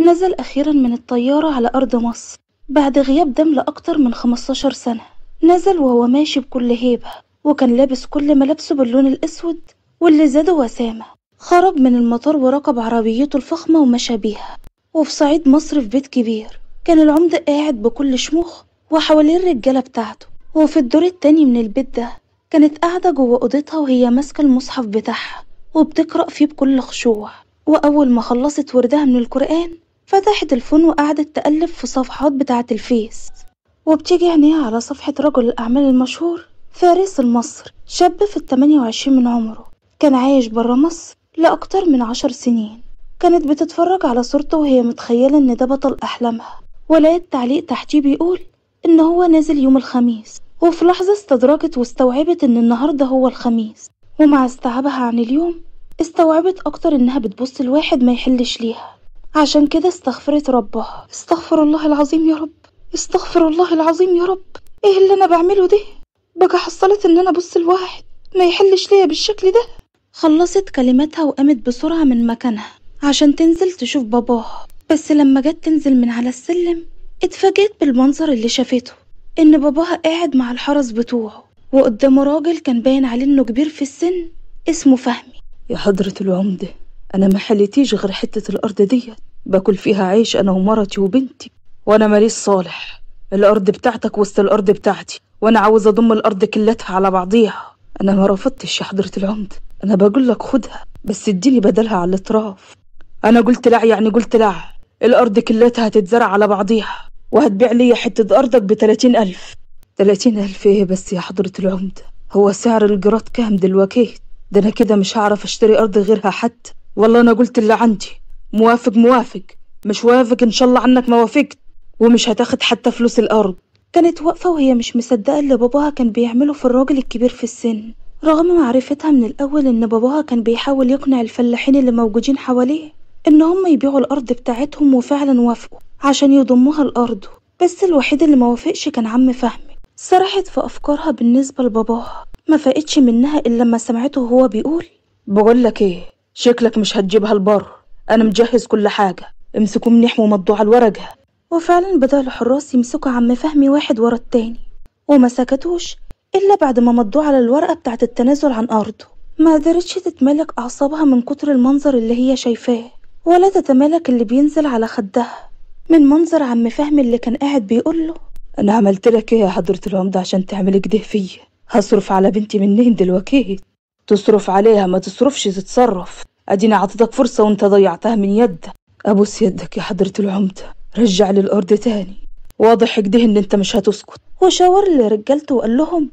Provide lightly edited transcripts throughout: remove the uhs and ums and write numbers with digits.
نزل أخيرا من الطيارة على أرض مصر بعد غياب دام لأكتر من 15 سنة. نزل وهو ماشي بكل هيبة، وكان لابس كل ملابسه باللون الأسود واللي زاده وسامة. خرج من المطار وركب عربيته الفخمة ومشى بيها. وفي صعيد مصر في بيت كبير كان العمدة قاعد بكل شموخ وحواليه الرجالة بتاعته. وفي الدور التاني من البيت ده كانت قاعدة جوه أوضتها وهي ماسكة المصحف بتاعها وبتقرأ فيه بكل خشوع. وأول ما خلصت وردها من القرآن فتحت الفون وقعدت تقلب في صفحات بتاعة الفيس، وبتيجي عينيها على صفحة رجل الأعمال المشهور فارس المصري، شاب في ال28 من عمره، كان عايش برا مصر لأكتر من 10 سنين. كانت بتتفرج على صورته وهي متخيلة إن ده بطل أحلامها، ولقيت تعليق تحتيه بيقول إن هو نازل يوم الخميس. وفي لحظة استدركت واستوعبت إن النهاردة هو الخميس، ومع استيعابها عن اليوم استوعبت أكتر إنها بتبص لواحد ما يحلش ليها. عشان كده استغفرت ربها، استغفر الله العظيم يا رب، استغفر الله العظيم يا رب، ايه اللي انا بعمله ده؟ بقى حصلت ان انا ابص لواحد ما يحلش ليا بالشكل ده. خلصت كلماتها وقامت بسرعة من مكانها عشان تنزل تشوف باباها. بس لما جت تنزل من على السلم اتفاجئت بالمنظر اللي شافته، ان باباها قاعد مع الحرس بتوعه وقدامه راجل كان باين عليه انه كبير في السن اسمه فهمي. يا حضرة العمدة، أنا ما حليتيش غير حتة الأرض دي باكل فيها عيش أنا ومرتي وبنتي، وأنا ماليش صالح. الأرض بتاعتك وسط الأرض بتاعتي، وأنا عاوز أضم الأرض كلتها على بعضيها. أنا ما رفضتش يا حضرة العمدة، أنا بقول لك خدها بس اديني بدلها على الأطراف. أنا قلت لا، يعني قلت لا. الأرض كلتها هتتزرع على بعضيها، وهتبيع لي حتة أرضك ب30,000. 30,000 إيه بس يا حضرة العمدة؟ هو سعر الجرات كام دلوقتي؟ ده أنا كده مش هعرف أشتري أرض غيرها حتى. والله أنا قلت اللي عندي، موافق موافق، مش وافق إن شاء الله عنك ما وافقت، ومش هتاخد حتى فلوس الأرض. كانت واقفة وهي مش مصدقة اللي باباها كان بيعمله في الراجل الكبير في السن، رغم معرفتها من الأول إن باباها كان بيحاول يقنع الفلاحين اللي موجودين حواليه إن هم يبيعوا الأرض بتاعتهم، وفعلا وافقوا عشان يضموها لأرضه. بس الوحيد اللي موافقش كان عم فهمي. سرحت في أفكارها بالنسبة لباباها، ما فاقتش منها إلا لما سمعته وهو بيقول بقول لك إيه، شكلك مش هتجيبها البر، أنا مجهز كل حاجة، امسكوا منيح ومضوا على الورقة. وفعلا بدأ الحراس يمسكوا عم فهمي واحد ورا التاني، وما سكتوش إلا بعد ما مضوا على الورقة بتاعة التنازل عن أرضه. ما قدرتش تتملك أعصابها من كتر المنظر اللي هي شايفاه، ولا تتمالك اللي بينزل على خدها من منظر عم فهمي اللي كان قاعد بيقوله أنا عملت لك إيه يا حضرة العمدة عشان تعمل كده فيا؟ هصرف على بنتي منين دلوقتي؟ تصرف عليها ما تصرفش تتصرف، أدينا عطيتك فرصة وانت ضيعتها من يدك. أبوس يدك يا حضرة العمدة، رجع لي الأرض تاني، واضح كده إن انت مش هتسكت. وشاور لرجالته وقال لهم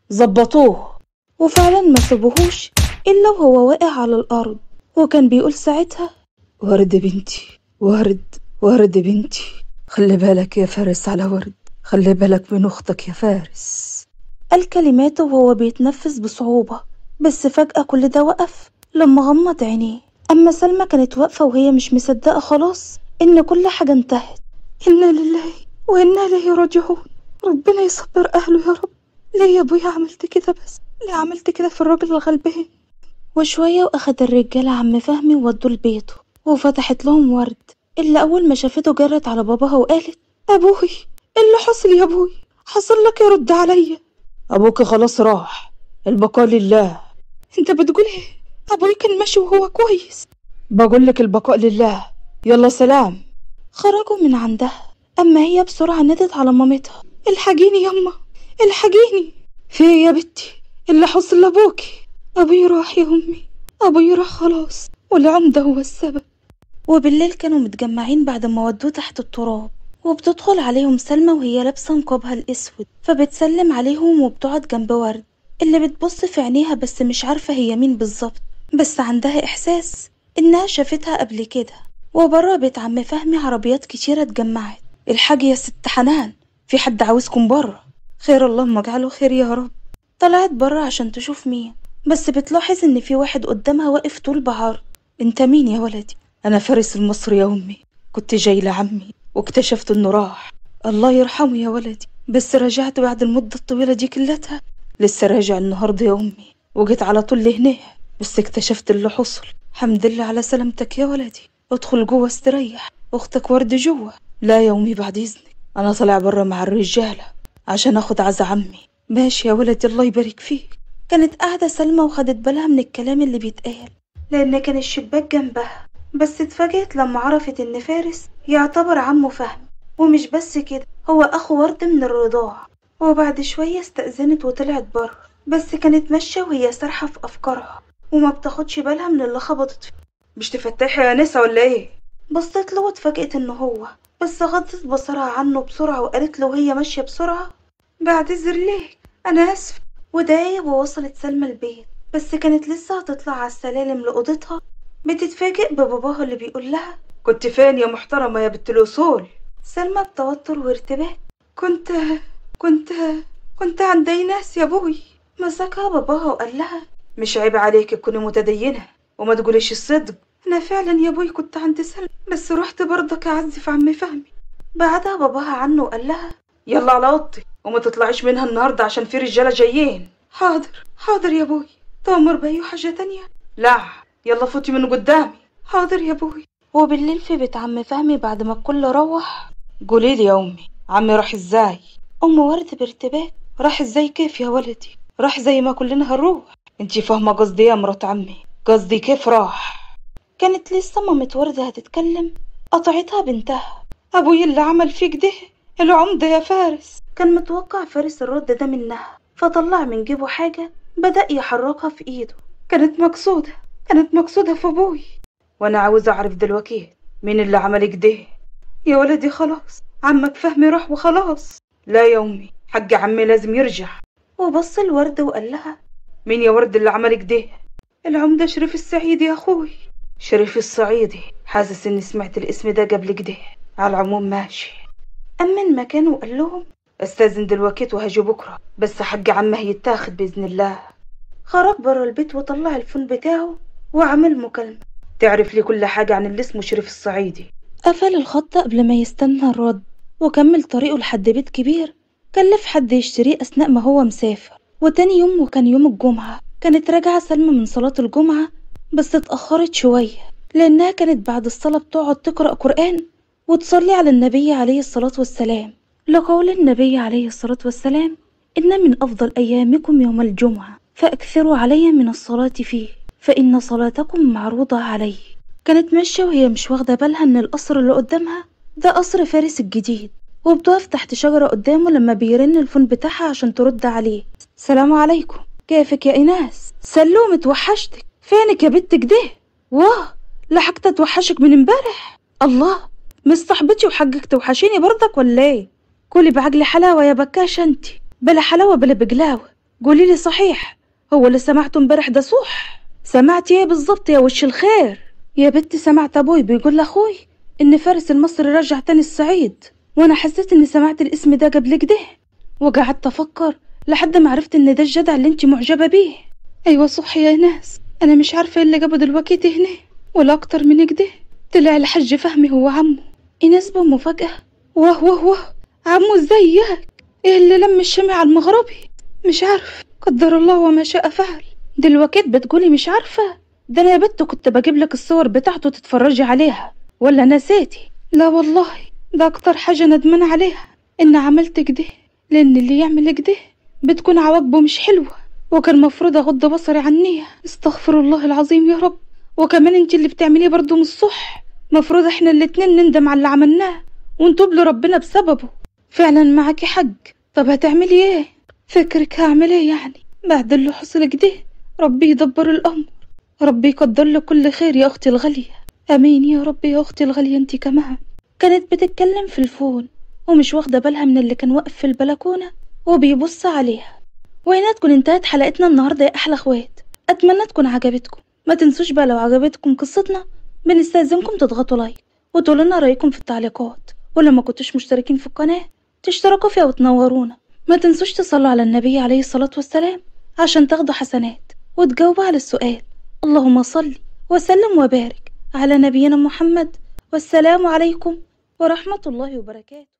ظبطوه. وفعلا ما سابوهوش إلا وهو واقع على الأرض، وكان بيقول ساعتها ورد بنتي، ورد، ورد بنتي، خلي بالك يا فارس على ورد، خلي بالك من أختك يا فارس. قال كلماته وهو بيتنفس بصعوبة. بس فجأة كل ده وقف لما غمض عينيه. أما سلمى كانت واقفة وهي مش مصدقة خلاص إن كل حاجة انتهت. إنا لله وإنا إليه راجعون، ربنا يصبر أهله يا رب. ليه يا أبويا عملت كده؟ بس ليه عملت كده في الراجل الغلبان؟ وشوية وأخد الرجالة عم فهمي وودوا لبيته، وفتحت لهم ورد اللي أول ما شافته جرت على باباها وقالت أبوي، إيه اللي حصل يا أبوي؟ حصل لك؟ يرد عليا. أبوك خلاص راح، البقاء لله. انت بتقول ايه؟ ابوي كان ماشي وهو كويس. بقول لك البقاء لله، يلا سلام. خرجوا من عندها، اما هي بسرعة نادت على مامتها الحقيني يما، الحقيني. في ايه يا بنتي؟ اللي حصل لابوكي؟ ابوي راح يا امي، ابوي راح خلاص، والعمدة هو السبب. وبالليل كانوا متجمعين بعد ما ودوه تحت التراب، وبتدخل عليهم سلمى وهي لابسة نقابها الاسود، فبتسلم عليهم وبتقعد جنب ورد اللي بتبص في عينيها بس مش عارفة هي مين بالظبط، بس عندها إحساس إنها شافتها قبل كده. وبره بيت عم فهمي عربيات كتيرة اتجمعت. الحاج يا ست حنان، في حد عاوزكم بره. خير، اللهم اجعله خير يا رب. طلعت بره عشان تشوف مين، بس بتلاحظ إن في واحد قدامها واقف طول بعرض. انت مين يا ولدي؟ أنا فارس المصري يا أمي، كنت جاي لعمي واكتشفت إنه راح. الله يرحمه يا ولدي، بس رجعت بعد المدة الطويلة دي كلتها؟ لسه راجع النهارده يا أمي، وجيت على طول لهنا، بس اكتشفت اللي حصل. الحمد لله على سلامتك يا ولدي، ادخل جوه استريح، أختك ورد جوه. لا يا أمي بعد إذنك، أنا طالع برا مع الرجالة عشان أخد عزا عمي. ماشي يا ولدي، الله يبارك فيك. كانت قاعدة سلمى وخدت بالها من الكلام اللي بيتقال لأن كان الشباك جنبها، بس اتفاجئت لما عرفت إن فارس يعتبر عمه فهمي، ومش بس كده هو أخو ورد من الرضاعة. وبعد شوية استأذنت وطلعت بره، بس كانت ماشية وهي سارحة في أفكارها وما بتاخدش بالها من اللي خبطت فيه. مش تفتحي يا نسا ولا إيه؟ بصيت له واتفاجئت إنه هو، بس غضت بصرها عنه بسرعة وقالت له وهي ماشية بسرعة: بعتذر ليك، أنا آسفة. ودقايق ووصلت سلمى البيت، بس كانت لسه هتطلع على السلالم لأوضتها بتتفاجئ بباباها اللي بيقول لها: كنت فين يا محترمة يا بنت الأصول؟ سلمى بتوتر وارتباك: كنت كنت كنت عند ايناس يا ابوي. مسكها باباها وقال لها: مش عيب عليك تكوني متدينة وما تقوليش الصدق؟ انا فعلا يا ابوي كنت عند سلمى، بس رحت برضك اعزف عمي فهمي. بعدها باباها عنه وقال لها: يلا على اوضتي وما تطلعيش منها النهارده عشان في رجاله جايين. حاضر حاضر يا ابوي، تأمر بأي حاجة تانية؟ لا، يلا فوتي من قدامي. حاضر يا ابوي. وبالليل في بيت عم فهمي بعد ما الكل روح: قولي لي يا امي، عمي راح ازاي؟ ام ورد بارتباك: راح ازاي كيف يا ولدي؟ راح زي ما كلنا هنروح. انتي فاهمه قصدي يا مرات عمي؟ قصدي كيف راح؟ كانت لسه مامة وردة هتتكلم، قطعتها بنتها: ابوي اللي عمل فيك ده العمده يا فارس. كان متوقع فارس الرد ده منها، فطلع من جيبه حاجة بدأ يحركها في ايده. كانت مقصودة في ابوي. وانا عاوز اعرف دلوقتي مين اللي عمل كده. يا ولدي خلاص، عمك فهمي راح وخلاص. لا يا امي، حق عمي لازم يرجع. وبص الورد وقال لها: مين يا ورد اللي عمل كده؟ العمدة شريف السعيدي يا اخوي. شريف الصعيدي؟ حاسس اني سمعت الاسم ده قبل كده. على العموم ماشي. أمن مكانه وقال لهم: استاذن دلوقتي وهجي بكره، بس حق عمه هيتاخد باذن الله. خرج بره البيت وطلع الفون بتاعه وعمل مكالمة. تعرف لي كل حاجه عن اللي اسمه شريف الصعيدي. قفل الخط قبل ما يستنى الرد وكمل طريقه لحد بيت كبير كلف حد يشتريه أثناء ما هو مسافر. وتاني يوم وكان يوم الجمعة، كانت راجعة سلمى من صلاة الجمعة، بس اتأخرت شوية لأنها كانت بعد الصلاة بتقعد تقرأ قرآن وتصلي على النبي عليه الصلاة والسلام، لقول النبي عليه الصلاة والسلام: إن من أفضل أيامكم يوم الجمعة فأكثروا علي من الصلاة فيه فإن صلاتكم معروضة علي. كانت ماشية وهي مش واخدة بالها إن القصر اللي قدامها ده قصر فارس الجديد، وبتقف تحت شجرة قدامه لما بيرن الفون بتاعها عشان ترد عليه: سلام عليكم، كيفك يا إيناس؟ سلوم، اتوحشتك، فينك يا بنت كده؟ واه، لحقت اتوحشك من امبارح. الله، مش صاحبتي وحقك توحشيني برضك ولا ايه؟ كلي بعقلي حلاوة يا بكاشة انتي، بلا حلاوة بلا بقلاوة. قوليلي صحيح، هو اللي سمعته امبارح ده صح؟ سمعتي ايه بالظبط يا وش الخير؟ يا بنتي سمعت ابوي بيقول لاخوي ان فارس المصري رجع تاني الصعيد، وانا حسيت اني سمعت الاسم ده قبل كده، وقعدت افكر لحد ما عرفت ان ده الجدع اللي انتي معجبة بيه. ايوه صح يا ناس، انا مش عارفة ايه اللي جابه دلوقتي هنا ولا اكتر من كده. طلع الحاج فهمي هو عمه. ايناس بمفاجأة: واه واه واه، عمو ازيك؟ ايه اللي لم الشمع على المغربي؟ مش عارف، قدر الله وما شاء فعل. دلوقتي بتقولي مش عارفة؟ ده انا يا بت كنت بجيب لك الصور بتاعته تتفرجي عليها، ولا نسيتي؟ لا والله، ده اكتر حاجة ندمان عليها ان عملت كده، لان اللي يعمل كده بتكون عواقبه مش حلوة، وكان مفروض اغض بصري عنيها. استغفر الله العظيم يا رب. وكمان انت اللي بتعمليه برضو مش صح، مفروض احنا الاتنين نندم على اللي عملناه ونتوب لربنا بسببه. فعلا معاكي حق. طب هتعملي ايه؟ فكرك هعمل ايه يعني بعد اللي حصل كده؟ ربي يدبر الامر، ربي يقدر له كل خير يا اختي الغالية. امين يا رب يا اختي الغالية انت كمان. كانت بتتكلم في الفون ومش واخدة بالها من اللي كان واقف في البلكونة وبيبص عليها. وهنا تكون انتهت حلقتنا النهاردة يا احلى اخوات، اتمنى تكون عجبتكم. ما تنسوش بقى لو عجبتكم قصتنا بنستأذنكم تضغطوا لايك وتقولوا لنا رأيكم في التعليقات، ولما كنتوش مشتركين في القناة تشتركوا فيها وتنورونا. ما تنسوش تصلوا على النبي عليه الصلاة والسلام عشان تاخدوا حسنات وتجاوبوا على السؤال: اللهم صل وسلم وبارك على نبينا محمد، والسلام عليكم ورحمة الله وبركاته.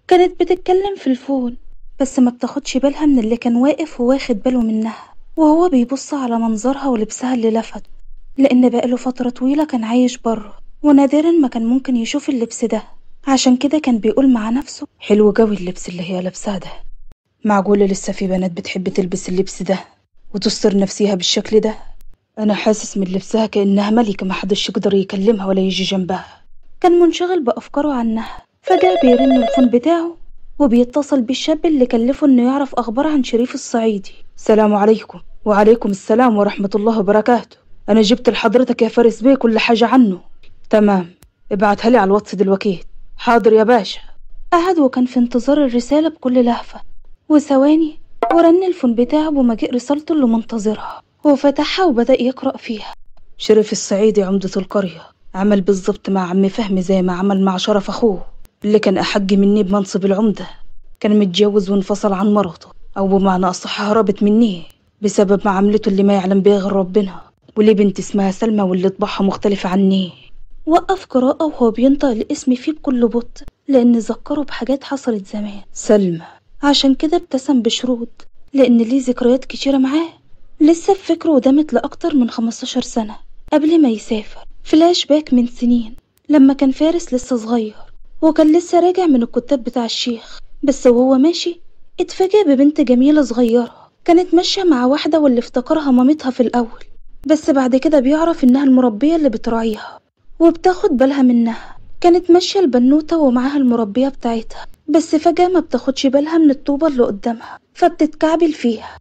كانت بتتكلم في الفون، بس ما بتاخدش بالها من اللي كان واقف وواخد باله منها وهو بيبص على منظرها ولبسها اللي لفته، لأن بقاله فترة طويلة كان عايش بره ونادرا ما كان ممكن يشوف اللبس ده. عشان كده كان بيقول مع نفسه: حلو قوي اللبس اللي هي لابساه ده. معقولة لسه في بنات بتحب تلبس اللبس ده وتستر نفسيها بالشكل ده؟ أنا حاسس من لبسها كأنها ملكة محدش يقدر يكلمها ولا يجي جنبها. كان منشغل بأفكاره عنها، فجأة بيرن الفون بتاعه وبيتصل بالشاب اللي كلفه إنه يعرف أخبار عن شريف الصعيدي. السلام عليكم. وعليكم السلام ورحمة الله وبركاته. أنا جبت لحضرتك يا فارس بيه كل حاجة عنه. تمام، ابعتها لي على الواتس دلوقتي. حاضر يا باشا. قعد وكان في انتظار الرسالة بكل لهفة، وثواني ورن الفون بتاعه بمجيء رسالته اللي منتظرها، وفتحها وبدأ يقرأ فيها. شريف الصعيدي عمدة القرية عمل بالظبط مع عم فهمي زي ما عمل مع شرف أخوه اللي كان أحق مني بمنصب العمدة. كان متجوز وانفصل عن مرته، أو بمعنى أصح هربت مني بسبب معاملته اللي ما يعلم بيه غير ربنا، وليه بنت اسمها سلمى واللي طباعها مختلفة عني. وقف قراءة وهو بينطق الاسم فيه بكل بطء لأن ذكره بحاجات حصلت زمان. سلمى. عشان كده ابتسم بشرود لأن ليه ذكريات كتيرة معاه لسه في فكره ودامت لأكتر من 15 سنة قبل ما يسافر. فلاش باك من سنين لما كان فارس لسه صغير وكان لسه راجع من الكتاب بتاع الشيخ، بس وهو ماشي اتفاجأ ببنت جميلة صغيرة كانت ماشية مع واحدة واللي افتكرها مامتها في الأول، بس بعد كده بيعرف إنها المربية اللي بتراعيها وبتاخد بالها منها. كانت ماشية البنوتة ومعاها المربية بتاعتها، بس فجأة ما بتاخدش بالها من الطوبة اللي قدامها فبتتكعبل فيها.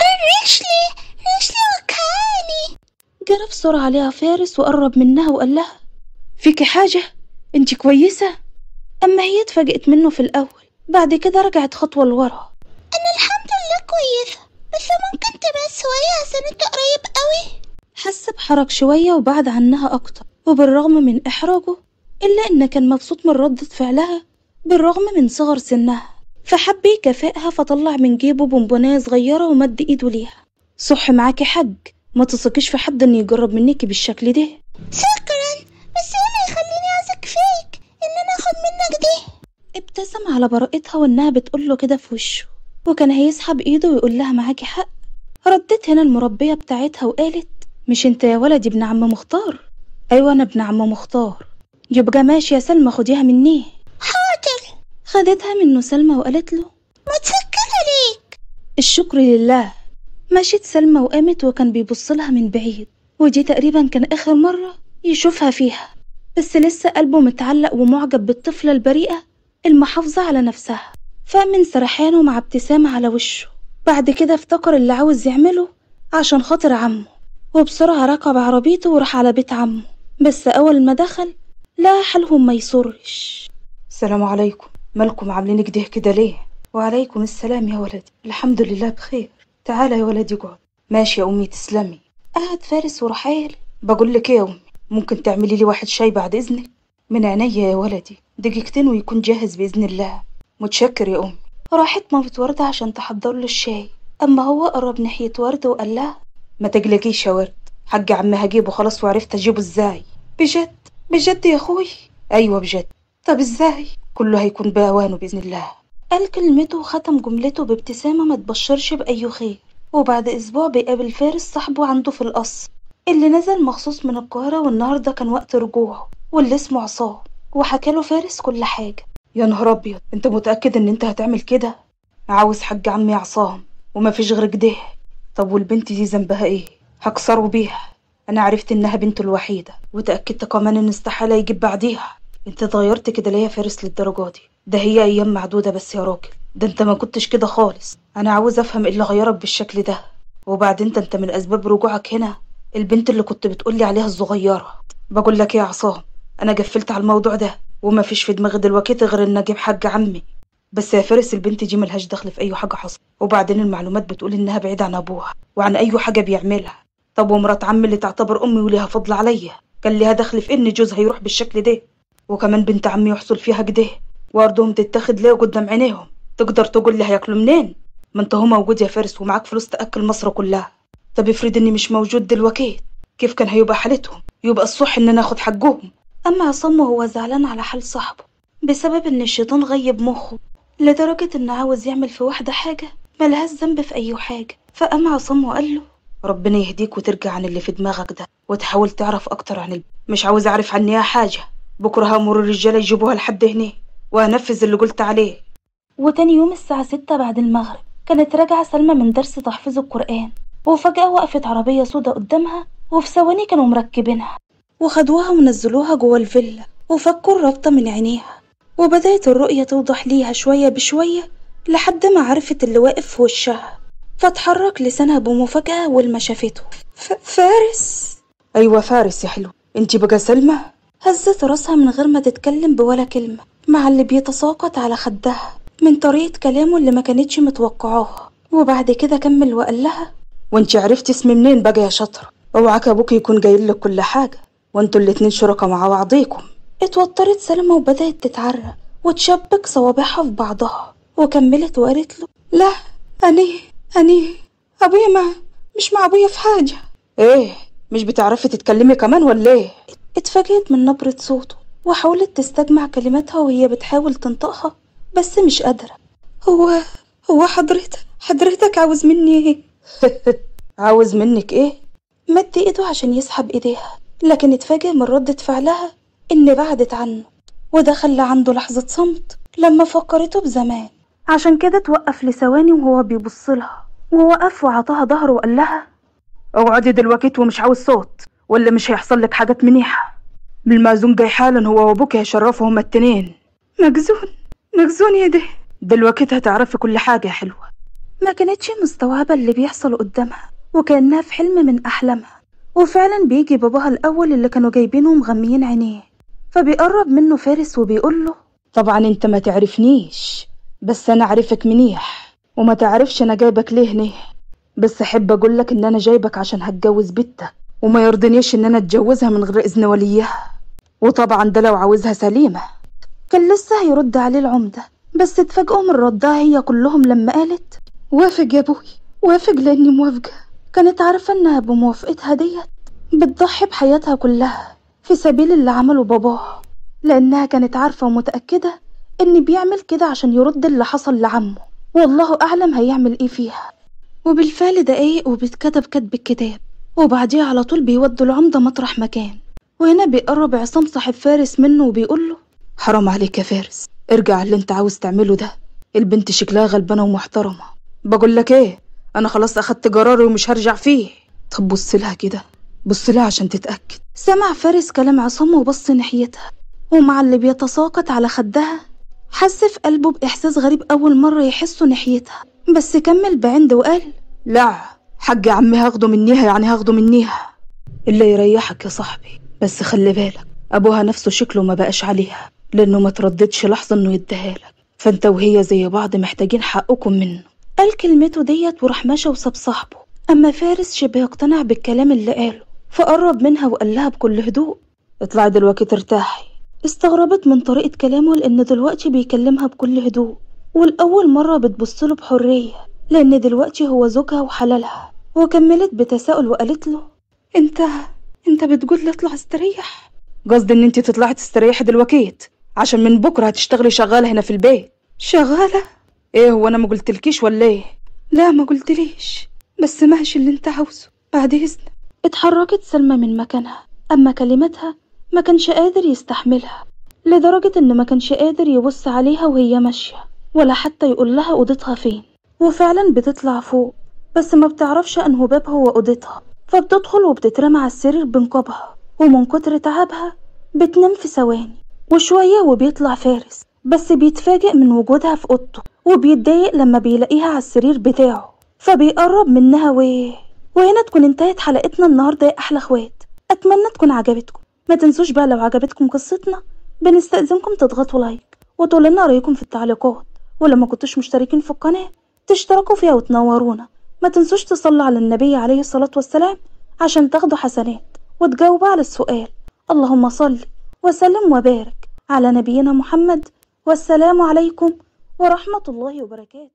رشلي وكالي. جرى بسرعة عليها فارس وقرب منها وقال لها: فيكي حاجة؟ انتي كويسة؟ أما هي اتفاجئت منه في الأول، بعد كده رجعت خطوة لورا. أنا الحمد لله كويسة، بس ممكن تبعد شوية عشان انت قريب قوي. حس بحرج شوية وبعد عنها أكتر، وبالرغم من إحراجه إلا إن كان مبسوط من ردة فعلها بالرغم من صغر سنها، فحب يكافئها فطلع من جيبه بونبوناية صغيرة ومد إيده ليها. صح معاكي حج، ما تثقيش في حد إن يجرب منيكي بالشكل ده. شكرا، بس انا يخليني اثق فيك ان انا اخد منك دي. ابتسم على براءتها وإنها بتقوله كده في وشه، وكان هيسحب إيده ويقول لها معاكي حق. ردت هنا المربية بتاعتها وقالت: مش انت يا ولدي ابن عم مختار؟ ايوه انا ابن عم مختار. يبقى ماشي يا سلمى، خديها مني. حاضر. خدتها منه سلمى وقالت له: متشكرة ليك. الشكر لله. مشيت سلمى وقامت وكان بيبص لها من بعيد، ودي تقريبا كان اخر مرة يشوفها فيها، بس لسه قلبه متعلق ومعجب بالطفلة البريئة المحافظة على نفسها. فقام من سرحانه مع ابتسامة على وشه. بعد كده افتكر اللي عاوز يعمله عشان خاطر عمه، وبسرعة ركب عربيته وراح على بيت عمه، بس أول ما دخل لقى حالهم ما يسرش. السلام عليكم، مالكم عاملين كده ليه؟ وعليكم السلام يا ولدي، الحمد لله بخير. تعالى يا ولدي اقعد. ماشي يا أمي تسلمي. قعد فارس وراح قال: بقول لك ايه يا أمي، ممكن تعملي لي واحد شاي بعد إذنك؟ من عينيا يا ولدي، دقيقتين ويكون جاهز بإذن الله. متشكر يا أمي. راحت مامة وردة عشان تحضر له الشاي، أما هو قرب ناحية ورد وقال لها: ما تقلقيش يا ورد، حق عمي هجيبه خلاص وعرفت أجيبه إزاي. بجد؟ بجد يا أخوي؟ أيوة بجد. طب إزاي؟ كله هيكون بأوانه بإذن الله. قال كلمته وختم جملته بابتسامة ما تبشرش بأي خير. وبعد أسبوع بيقابل فارس صاحبه عنده في القصر اللي نزل مخصوص من القاهرة، والنهاردة كان وقت رجوعه، واللي اسمه عصام، وحكاله فارس كل حاجة. يا نهار أبيض، أنت متأكد إن أنت هتعمل كده؟ عاوز حق عمي عصام وما فيش غير كده. طب والبنت دي ذنبها إيه؟ هكسره بيها. أنا عرفت إنها بنته الوحيدة، وتأكدت كمان إن استحالة يجيب بعديها. أنت اتغيرت كده ليه يا فارس للدرجة دي؟ ده هي أيام معدودة بس يا راجل، ده أنت ما كنتش كده خالص. أنا عاوز أفهم إيه اللي غيرك بالشكل ده. وبعدين أنت من أسباب رجوعك هنا البنت اللي كنت بتقولي عليها الصغيرة. بقول لك إيه يا عصام، أنا قفلت على الموضوع ده وما فيش في دماغي دلوقتي غير إن أجيب حق عمي. بس يا فارس البنت دي ملهاش دخل في أي حاجة حصل، وبعدين المعلومات بتقول إنها بعيدة عن أبوها وعن أي حاجة بيعملها. طب ومرات عمي اللي تعتبر أمي وليها فضل عليا كان ليها دخل في إن جوزها يروح بالشكل ده؟ وكمان بنت عمي يحصل فيها كده وأرضهم تتاخد ليه قدام عينيهم؟ تقدر تقول لي هياكلوا منين؟ ما انت هو موجود يا فارس ومعاك فلوس تأكل مصر كلها. طب افرض اني مش موجود دلوقتي، كيف كان هيبقى حالتهم؟ يبقى الصح ان انا اخد حقهم. اما عصام وهو زعلان على حال صاحبه بسبب ان الشيطان غيب مخه لدرجة إنه عاوز يعمل في واحدة حاجة ملهاش ذنب في أي حاجة. فقام عصام وقال له: ربنا يهديك وترجع عن اللي في دماغك ده وتحاول تعرف أكتر عن مش عاوز أعرف عنها حاجة. بكرة هامر الرجالة يجيبوها لحد هنا وهنفذ اللي قلت عليه. وتاني يوم الساعة 6 بعد المغرب كانت راجعة سلمى من درس تحفيظ القرآن، وفجأة وقفت عربية سودا قدامها، وفي ثواني كانوا مركبينها وخدوها ونزلوها جوه الفيلا وفكوا الرابطة من عينيها، وبدأت الرؤية توضح ليها شوية بشوية لحد ما عرفت اللي واقف في وشها. فاتحرك لسانها بمفاجأة أول ما شافته. فارس. أيوة فارس يا حلو، انتي بقى سلمى؟ هزت راسها من غير ما تتكلم بولا كلمة مع اللي بيتساقط على خدها من طريقة كلامه اللي ما كانتش متوقعاها. وبعد كده كمل وقال لها: وانتي عرفتي اسمي منين بقى يا شطر؟ اوعك ابوك يكون جايل لك كل حاجة وانتوا الاتنين شركاء مع بعضيكم. اتوترت سلمى وبدأت تتعرق وتشبك صوابعها في بعضها، وكملت وقالت له: لا، أني أبويا مش مع أبويا في حاجة. ايه، مش بتعرفي تتكلمي كمان ولا ايه؟ اتفاجئت من نبرة صوته وحاولت تستجمع كلماتها وهي بتحاول تنطقها بس مش قادرة. هو هو حضرتك عاوز مني ايه؟ عاوز منك ايه؟ مد ايده عشان يسحب ايديها، لكن اتفاجئ من ردة فعلها ان بعدت عنه، وده خلى عنده لحظة صمت لما فكرته بزمان. عشان كده توقف لثواني وهو بيبصلها، ووقف وعطاها ظهره وقال لها: اقعدي دلوقتي ومش عاوز صوت ولا مش هيحصل لك حاجات منيحة. بالمأذون جاي حالا هو وابوك هيشرفوا هما التنين. مجزون ايه ده؟ دلوقتي هتعرفي كل حاجة يا حلوة. ما كانتش مستوعبة اللي بيحصل قدامها، وكأنها في حلم من أحلامها. وفعلا بيجي باباها الأول اللي كانوا جايبينه مغميين عينيه، فبيقرب منه فارس وبيقوله: طبعا انت ما تعرفنيش بس انا عارفك منيح، وما تعرفش انا جايبك ليه هنا. بس احب اقولك ان انا جايبك عشان هتجوز بنتك، وما يرضنيش ان انا اتجوزها من غير اذن وليها، وطبعا ده لو عاوزها سليمة. كان لسه هيرد عليه العمدة، بس اتفاجئوا من ردها هي كلهم لما قالت: وافق يا ابوي، وافق لاني موافقة. كانت عارفة انها بموافقتها ديت بتضحي بحياتها كلها في سبيل اللي عمله باباها، لانها كانت عارفة ومتأكدة ان بيعمل كده عشان يرد اللي حصل لعمه، والله اعلم هيعمل ايه فيها. وبالفعل دقايق وبيتكتب كتب الكتاب، وبعديها على طول بيودوا العمدة مطرح مكان. وهنا بيقرب عصام صاحب فارس منه وبيقوله: حرام عليك يا فارس، ارجع اللي انت عاوز تعمله ده. البنت شكلها غلبانة ومحترمة. بقولك ايه، انا خلاص اخدت قراري ومش هرجع فيه. طب بص لها كده، بص لها عشان تتأكد. سمع فارس كلام عصام وبص ناحيتها، ومع اللي بيتساقط على خدها حس في قلبه بإحساس غريب أول مرة يحسه ناحيتها، بس كمل بعند وقال: لا، حق عمي هاخده منيها، يعني هاخده منيها. اللي يريحك يا صاحبي، بس خلي بالك ابوها نفسه شكله ما بقاش عليها، لانه ما ترددش لحظة انه يديها لك، فانت وهي زي بعض محتاجين حقكم منه. قال كلمته ديت وراح مشى وساب صاحبه. أما فارس شبه اقتنع بالكلام اللي قاله، فقرب منها وقال لها بكل هدوء: اطلعي دلوقتي ترتاحي. استغربت من طريقة كلامه لأن دلوقتي بيكلمها بكل هدوء، والأول مرة بتبصله بحرية لأن دلوقتي هو زوجها وحلالها. وكملت بتساؤل وقالت له: انت انت بتقول لي اطلع استريح؟ قصدي ان انت تطلعي تستريحي دلوقتي عشان من بكره هتشتغلي شغاله هنا في البيت. شغالة؟ ايه هو انا ما قلتلكيش ولا ايه؟ لا ما قلتليش، بس ماشي اللي انت عاوزه بعد إذنك. اتحركت سلمى من مكانها، أما كلمتها ما كانش قادر يستحملها، لدرجة إن ما كانش قادر يبص عليها وهي ماشية ولا حتى يقول لها أوضتها فين. وفعلا بتطلع فوق، بس ما بتعرفش أنه باب هو أوضتها، فبتدخل وبتترمى على السرير بنقابها، ومن كتر تعبها بتنام في ثواني. وشوية وبيطلع فارس، بس بيتفاجئ من وجودها في أوضته وبيتضايق لما بيلاقيها على السرير بتاعه، فبيقرب منها وهنا تكون انتهت حلقتنا النهاردة يا أحلى اخوات. أتمنى تكون عجبتكم. ما تنسوش بقى لو عجبتكم قصتنا بنستأذنكم تضغطوا لايك وتقولوا لنا رأيكم في التعليقات، ولما كنتوش مشتركين في القناة تشتركوا فيها وتنورونا. ما تنسوش تصلوا على النبي عليه الصلاة والسلام عشان تاخدوا حسنات وتجاوبوا على السؤال: اللهم صل وسلم وبارك على نبينا محمد، والسلام عليكم ورحمة الله وبركاته.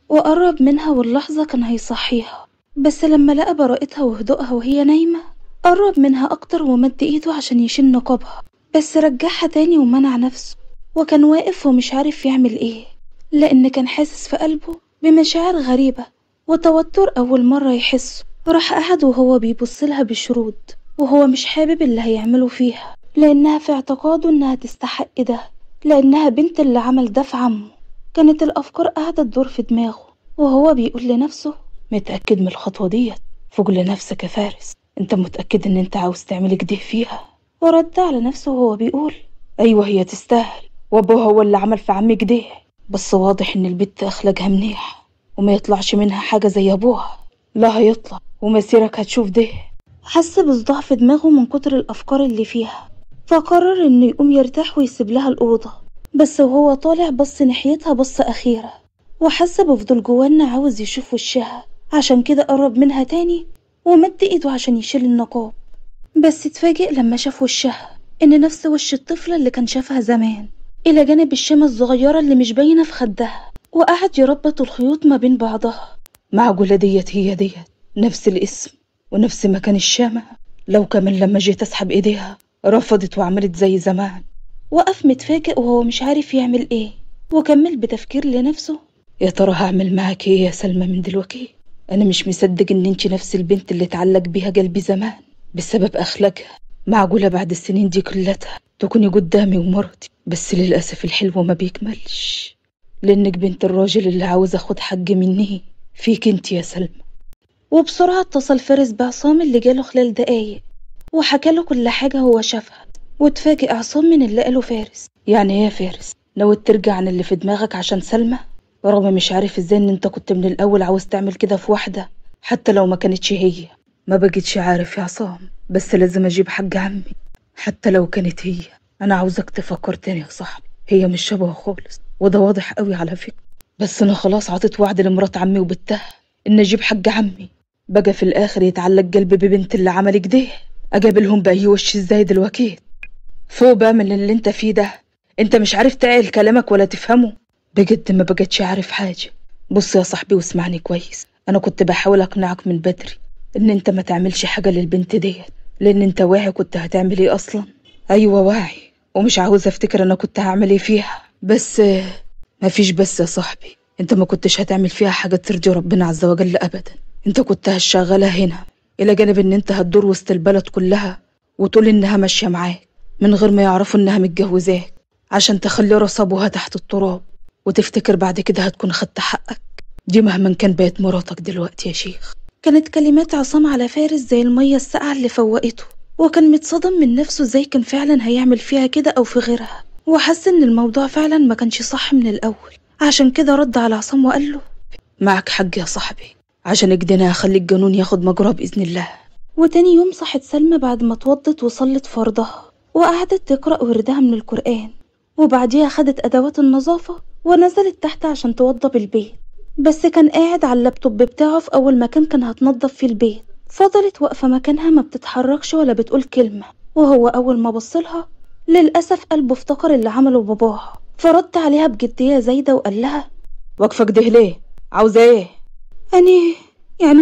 وقرب منها واللحظة كان هيصحيها، بس لما لقى براءتها وهدوءها وهي نايمة قرب منها أكتر ومد إيده عشان يشيل نقابها، بس رجعها تاني ومنع نفسه، وكان واقف ومش عارف يعمل إيه، لأن كان حاسس في قلبه بمشاعر غريبة وتوتر أول مرة يحسه. راح قعد وهو بيبصلها بشرود، وهو مش حابب اللي هيعمله فيها، لأنها في اعتقاده إنها تستحق ده، لأنها بنت اللي عمل ده في عمه. كانت الأفكار قاعدة تدور في دماغه وهو بيقول لنفسه: متأكد من الخطوة ديت؟ فوق لنفسك يا فارس، انت متأكد ان انت عاوز تعمل كده فيها؟ ورد على نفسه وهو بيقول: ايوه هي تستاهل، وابوها هو اللي عمل في عمي كده، بس واضح ان البت اخلاقها منيح وما يطلعش منها حاجة زي ابوها. لا هيطلع، ومسيرك هتشوف ده. حس بصداع في دماغه من كتر الأفكار اللي فيها، فقرر إنه يقوم يرتاح ويسيب لها الأوضة. بس وهو طالع بص ناحيتها بصة أخيرة، وحس بفضول جواه إنه عاوز يشوف وشها، عشان كده قرب منها تاني ومد إيده عشان يشيل النقاب. بس اتفاجئ لما شاف وشها إن نفس وش الطفلة اللي كان شافها زمان، إلى جانب الشمة الصغيرة اللي مش باينة في خدها، وقعد يربط الخيوط ما بين بعضها. معقولة ديت هي ديت؟ نفس الاسم ونفس مكان الشامة؟ لو كمان لما جيت اسحب ايديها رفضت وعملت زي زمان. وقف متفاجئ وهو مش عارف يعمل ايه، وكمل بتفكير لنفسه: يا ترى هعمل معاك ايه يا سلمى من دلوقتي؟ انا مش مصدق ان انت نفس البنت اللي اتعلق بيها قلبي زمان بسبب اخلاقها. معقولة بعد السنين دي كلها تكوني قدامي ومرتي؟ بس للاسف الحلو ما بيكملش، لانك بنت الراجل اللي عاوز اخد حق مني فيك انت يا سلمى. وبسرعة اتصل فارس بعصام اللي جاله خلال دقايق، وحكى له كل حاجة هو شافها. واتفاجئ عصام من اللي قاله فارس. يعني ايه يا فارس؟ ناوي ترجع عن اللي في دماغك عشان سلمى؟ رغم مش عارف ازاي ان انت كنت من الاول عاوز تعمل كده في واحدة حتى لو ما كانتش هي. ما بقيتش عارف يا عصام، بس لازم اجيب حق عمي حتى لو كانت هي. انا عاوزك تفكر تاني يا صاحبي، هي مش شبهه خالص وده واضح قوي على فكرة، بس انا خلاص عطيت وعد لمرات عمي وبنتها ان اجيب حق عمي. بقى في الاخر يتعلق قلبي ببنت اللي عمل كده؟ اقابلهم باي وش ازاي دلوقتي؟ فوق بقى من اللي انت فيه ده، انت مش عارف تعقل كلامك ولا تفهمه. بجد ما بقتش عارف حاجة. بص يا صاحبي واسمعني كويس، انا كنت بحاول اقنعك من بدري ان انت ما تعملش حاجة للبنت ديت، لان انت واعي كنت هتعمل ايه اصلا. ايوه واعي، ومش عاوز افتكر انا كنت هعمل ايه فيها، بس ما فيش بس يا صاحبي، انت ما كنتش هتعمل فيها حاجة ترضي ربنا عز وجل ابدا. انت كنت هتشغلها هنا الى جانب ان انت هتدور وسط البلد كلها وتقول انها ماشية معاك من غير ما يعرفوا انها متجوزاك، عشان تخلي راس ابوها تحت التراب وتفتكر بعد كده هتكون خدت حقك. دي مهما كان بقت مراتك دلوقتي يا شيخ. كانت كلمات عصام على فارس زي المية الساقعة اللي فوقته، وكان متصدم من نفسه ازاي كان فعلا هيعمل فيها كده او في غيرها، وحس ان الموضوع فعلا ما كانش صح من الاول. عشان كده رد على عصام وقال له: معك حق يا صاحبي، عشان كده انا هخلي القانون ياخد مجراه باذن الله. وتاني يوم صحت سلمى بعد ما اتوضت وصلت فرضها، وقعدت تقرأ وردها من القرآن، وبعديها خدت أدوات النظافة ونزلت تحت عشان توضب البيت. بس كان قاعد على اللابتوب بتاعه في أول مكان كان هتنضف فيه البيت. فضلت واقفة مكانها ما بتتحركش ولا بتقول كلمة، وهو أول ما بصلها للأسف قلبه افتكر اللي عمله باباها، فرد عليها بجدية زايدة وقال لها: واقفة كده ليه؟ عاوزة ايه؟ أني يعني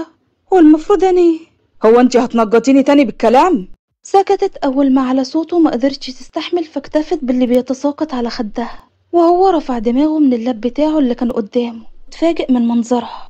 هو المفروض هو انت هتنجطيني تاني بالكلام؟ سكتت أول ما على صوته ما قدرتش تستحمل، فاكتفت باللي بيتساقط على خدها، وهو رفع دماغه من اللاب بتاعه اللي كان قدامه. اتفاجئ من منظرها.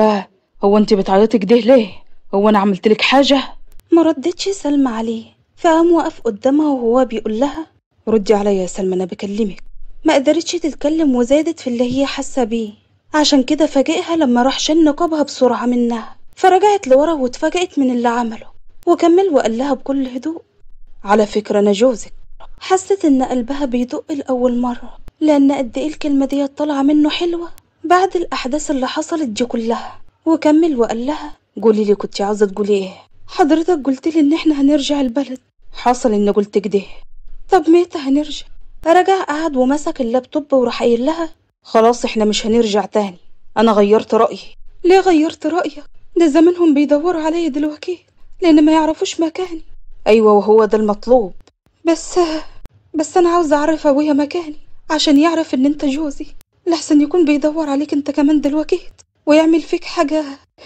هو انت بتعيطي كده ليه؟ هو انا عملتلك حاجة؟ ما ردتش سلمى عليه، فقام وقف قدامها وهو بيقول لها: ردي عليا يا سلمى انا بكلمك. ما قدرتش تتكلم وزادت في اللي هي حاسة بيه، عشان كده فاجئها لما راح شن نقابها بسرعة منها، فرجعت لورا واتفاجئت من اللي عمله، وكمل وقال لها بكل هدوء: على فكرة انا جوزك. حست ان قلبها بيدق لأول مرة، لان قد ايه الكلمة دي طالعة منه حلوة بعد الاحداث اللي حصلت دي كلها. وكمل وقال لها: قولي لي كنت عاوزة تقولي ايه؟ حضرتك قلت لي ان احنا هنرجع البلد. حصل اني قلت كده. طب متى هنرجع؟ رجع قعد ومسك اللابتوب وراح قايل لها: خلاص احنا مش هنرجع تاني، انا غيرت رأيي. ليه غيرت رأيك؟ ده زمانهم بيدوروا عليا دلوقتي لان ما يعرفوش مكاني. ايوه وهو ده المطلوب. بس انا عاوزة اعرف ابويا مكاني عشان يعرف ان انت جوزي، لحسن يكون بيدور عليك انت كمان دلوقتي ويعمل فيك حاجة.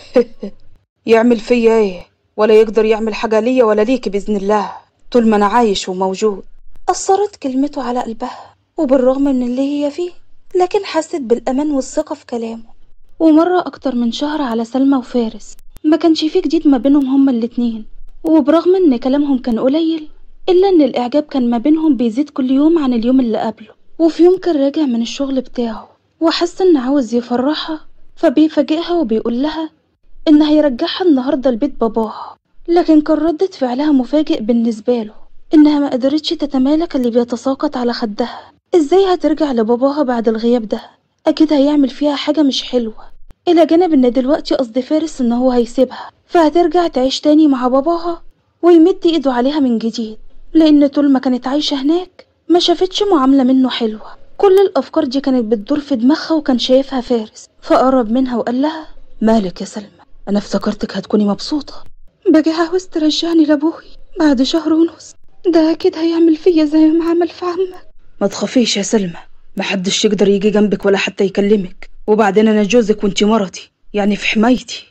يعمل فيا ايه؟ ولا يقدر يعمل حاجة ليا ولا ليك بإذن الله طول ما أنا عايش وموجود. أثرت كلمته على قلبها، وبالرغم من اللي هي فيه لكن حست بالأمان والثقة في كلامه. ومرة أكتر من شهر على سلمى وفارس، ما كانش فيه جديد ما بينهم هما الاتنين، وبرغم ان كلامهم كان قليل إلا ان الإعجاب كان ما بينهم بيزيد كل يوم عن اليوم اللي قبله. وفي يوم كان راجع من الشغل بتاعه وحس ان عاوز يفرحها، فبيفاجئها وبيقول لها ان هيرجعها النهاردة لبيت باباها. لكن كان ردة فعلها مفاجئ بالنسبة له، انها ما قدرتش تتمالك اللي بيتساقط على خدها. ازاي هترجع لباباها بعد الغياب ده؟ اكيد هيعمل فيها حاجة مش حلوة، الى جانب ان دلوقتي قصد فارس ان هو هيسيبها فهترجع تعيش تاني مع باباها ويمد ايده عليها من جديد، لان طول ما كانت عايشة هناك ما شافتش معاملة منه حلوة. كل الافكار دي كانت بتدور في دماغها وكان شايفها فارس، فقرب منها وقال لها مالك يا سلمى؟ انا افتكرتك هتكوني مبسوطة. بقى عاوز ترجعني لابوي بعد شهر ونص؟ ده اكيد هيعمل فيا زي ما عمل في عمك. ما تخافيش يا سلمى، محدش يقدر يجي جنبك ولا حتى يكلمك، وبعدين انا جوزك وانتي مرتي، يعني في حمايتي.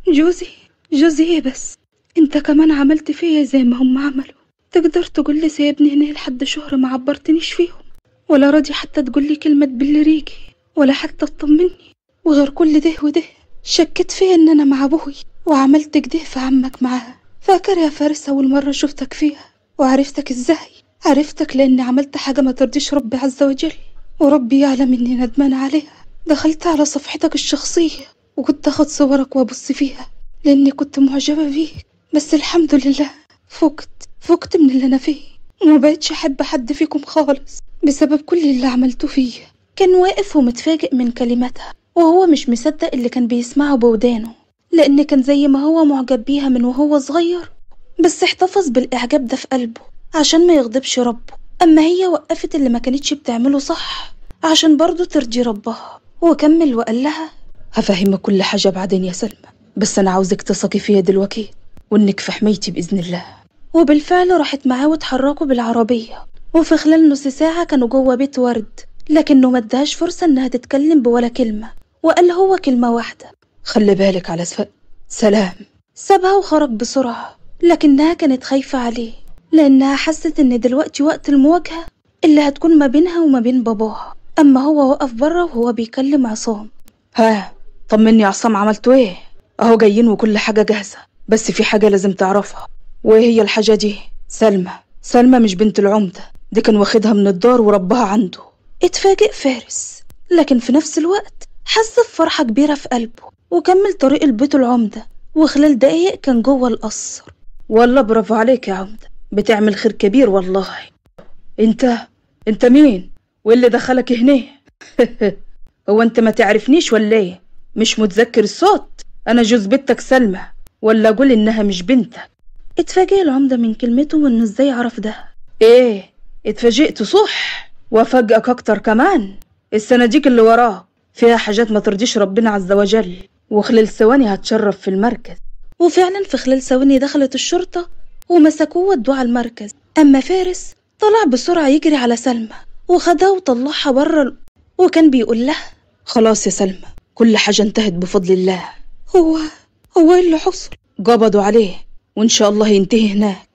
جوزي ايه بس؟ انت كمان عملت فيا زي ما هم عملوا. تقدر تقول لي سايبني هنا لحد شهر ما عبرتنيش فيهم، ولا راضي حتى تقول لي كلمة تبل ريقي ولا حتى تطمني؟ وغير كل ده وده شكيت فيا ان انا مع ابوي وعملت كده في عمك معاه. فاكر يا فارس اول مرة شفتك فيها وعرفتك ازاي؟ عرفتك لاني عملت حاجة ما ترضيش ربي عز وجل، وربي يعلم اني ندمانة عليها. دخلت على صفحتك الشخصية وكنت اخد صورك وابص فيها لاني كنت معجبة بيك، بس الحمد لله فقت من اللي انا فيه، وما بقتش احب حد فيكم خالص بسبب كل اللي عملته فيه. كان واقف ومتفاجئ من كلماتها، وهو مش مصدق اللي كان بيسمعه بودانه، لان كان زي ما هو معجب بيها من وهو صغير، بس احتفظ بالاعجاب ده في قلبه عشان ما يغضبش ربه. اما هي وقفت اللي ما كانتش بتعمله صح عشان برضه ترضي ربها، وكمل وقال لها هفهمك كل حاجة بعدين يا سلمى، بس انا عاوزك تثقي فيا دلوقتي وانك في حمايتي باذن الله. وبالفعل راحت معاه واتحركوا بالعربية، وفي خلال نص ساعة كانوا جوه بيت ورد، لكنه ما ادهاش فرصة انها تتكلم بولا كلمة، وقال هو كلمة واحدة: خلي بالك على سلام. سابها وخرج بسرعة، لكنها كانت خايفة عليه لانها حست ان دلوقتي وقت المواجهة اللي هتكون ما بينها وما بين باباها. اما هو وقف بره وهو بيكلم عصام. ها طمني يا عصام، عملتوا ايه؟ اهو جايين وكل حاجة جاهزة، بس في حاجة لازم تعرفها. وايه هي الحاجة دي؟ سلمى مش بنت العمدة، دي كان واخدها من الدار وربها عنده. اتفاجئ فارس، لكن في نفس الوقت حس بفرحة كبيرة في قلبه، وكمل طريق البيت العمدة، وخلال دقايق كان جوه القصر. والله برافو عليك يا عمدة، بتعمل خير كبير والله. انت مين؟ واللي دخلك هنا؟ هو انت ما تعرفنيش ولا ايه؟ مش متذكر الصوت؟ انا جوز بنتك سلمى، ولا اقول انها مش بنتك؟ اتفاجئ العمدة من كلمته وانه ازاي عرف ده. ايه اتفاجئت صح؟ وافاجئك اكتر كمان، الصناديق اللي وراه فيها حاجات ما ترضيش ربنا عز وجل، وخلال ثواني هتشرف في المركز. وفعلا في خلال ثواني دخلت الشرطة ومسكوه ودوه على المركز. اما فارس طلع بسرعة يجري على سلمى وخدها وطلعها بره وكان بيقول لها خلاص يا سلمى، كل حاجة انتهت بفضل الله. هو ايه اللي حصل؟ قبضوا عليه وان شاء الله ينتهي هناك.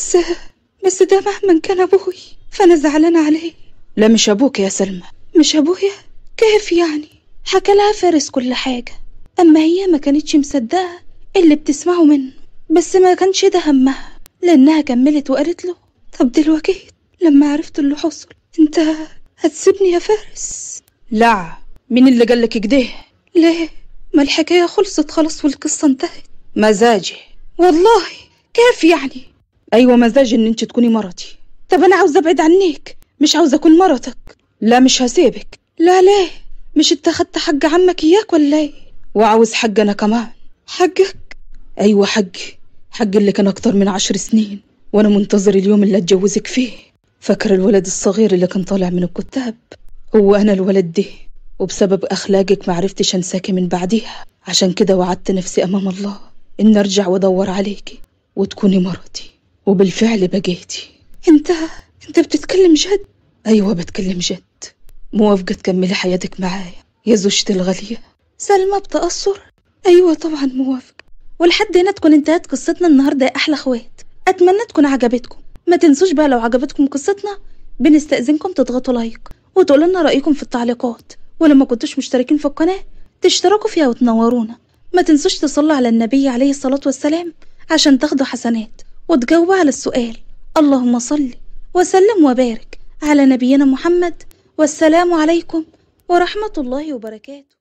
بس ده مهما كان ابوي، فانا زعلانة عليه. لا مش ابوك يا سلمى. مش ابويا؟ كيف يعني؟ حكى لها فارس كل حاجة، اما هي ما كانتش مصدقة اللي بتسمعه منه، بس ما كانش ده همها، لانها كملت وقالت له طب دلوقتي لما عرفت اللي حصل انت هتسيبني يا فارس؟ لا، مين اللي قالك كده؟ ليه؟ ما الحكاية خلصت خلاص والقصة انتهت. مزاجي والله. كيف يعني؟ ايوه مزاجي ان انت تكوني مرتي. طب انا عاوزة ابعد عنك، مش عاوزة اكون مرتك. لا مش هسيبك. لا ليه؟ مش انت خدت حق عمك اياك ولا ايه؟ وعاوز حق انا كمان. حقك؟ ايوه حق اللي كان اكتر من 10 سنين وانا منتظر اليوم اللي اتجوزك فيه. فاكر الولد الصغير اللي كان طالع من الكتاب؟ هو انا الولد ده، وبسبب اخلاقك ما عرفتش انساكي من بعديها، عشان كده وعدت نفسي امام الله ان ارجع وادور عليكي وتكوني مرتي، وبالفعل بقيتي. انت بتتكلم جد؟ ايوه بتكلم جد. موافقة تكملي حياتك معايا يا زوجتي الغالية؟ سلمى بتأثر. أيوة طبعا موافقة. ولحد هنا تكون انتهت قصتنا النهاردة يا أحلى اخوات. أتمنى تكون عجبتكم. ما تنسوش بقى لو عجبتكم قصتنا بنستأذنكم تضغطوا لايك وتقولوا لنا رأيكم في التعليقات، ولما كنتوش مشتركين في القناة تشتركوا فيها وتنورونا. ما تنسوش تصلوا على النبي عليه الصلاة والسلام عشان تاخدوا حسنات وتجاوبوا على السؤال اللهم صل وسلم وبارك على نبينا محمد. والسلام عليكم ورحمة الله وبركاته.